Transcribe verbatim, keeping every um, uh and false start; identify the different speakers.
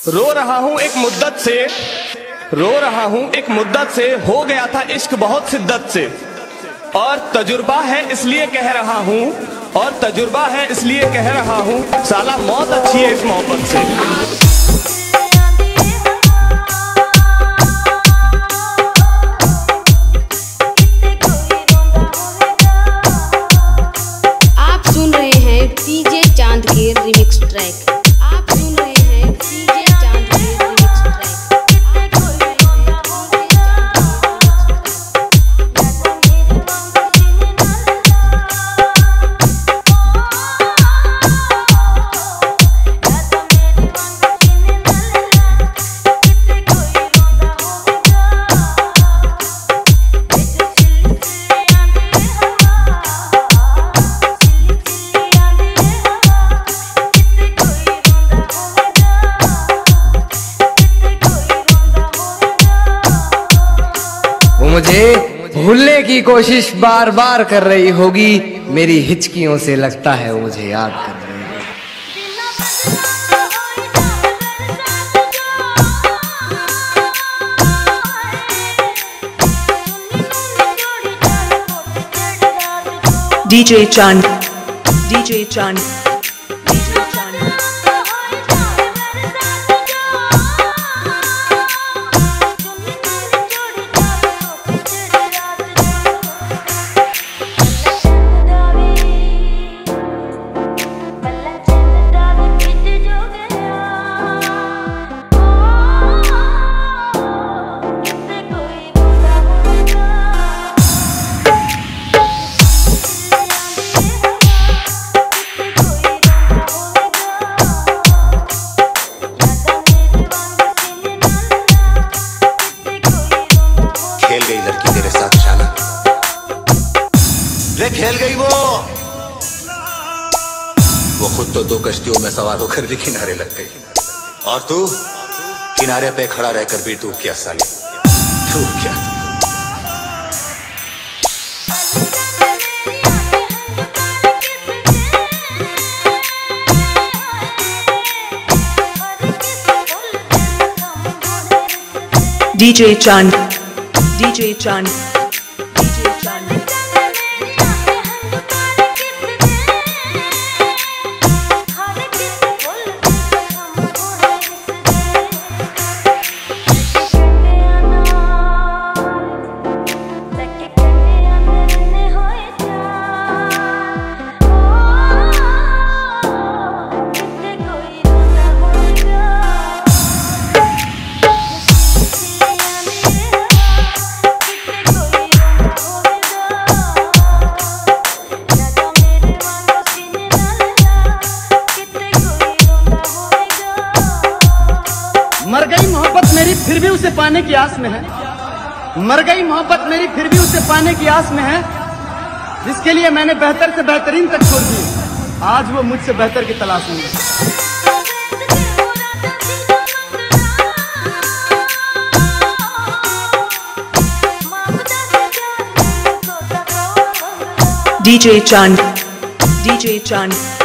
Speaker 1: रो रहा हूँ एक मुद्दत से, रो रहा हूँ एक मुद्दत से, हो गया था इश्क बहुत शिद्दत से, और तजुर्बा है इसलिए कह रहा हूँ, और तजुर्बा है इसलिए कह रहा हूँ, साला मौत अच्छी है इस मोहब्बत से।
Speaker 2: डीजे चांद के रिमिक्स ट्रैक आप सुन रहे हैं। डीजे चांद के रिमिक्स
Speaker 3: मुझे भूलने की कोशिश बार बार कर रही होगी, मेरी हिचकियों से लगता है वो मुझे याद कर रही होगी।
Speaker 4: डीजे चांद, डीजे चांद, डीजे चांद।
Speaker 5: खेल गई लड़की तेरे साथ शाला, रे खेल गई वो वो खुद तो दो कश्तियों में सवार होकर भी किनारे लग गई, और तू किनारे पे खड़ा रहकर भी तू क्या साली, तू क्या।
Speaker 4: डीजे चांद, डीजे चांद, डीजे चांद।
Speaker 6: मर गई मोहब्बत मेरी फिर भी उसे पाने की आस में है, मर गई मोहब्बत मेरी फिर भी उसे पाने की आस में है, जिसके लिए मैंने बेहतर से बेहतरीन तक छोड़ दी, आज वो मुझसे बेहतर की तलाश में है।
Speaker 4: डीजे चांद, डीजे चांद।